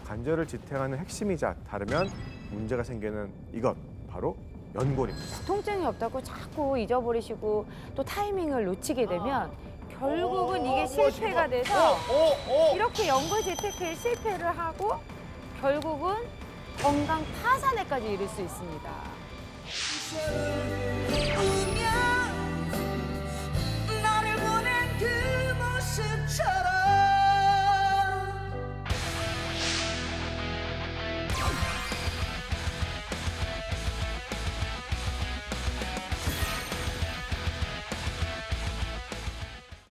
관절을 지탱하는 핵심이자 다르면 문제가 생기는 이것, 바로 연골입니다. 통증이 없다고 자꾸 잊어버리시고 또 타이밍을 놓치게 되면 결국은 이게 실패가 돼서 이렇게 연골 재테크에 실패를 하고 결국은 건강 파산에까지 이를 수 있습니다.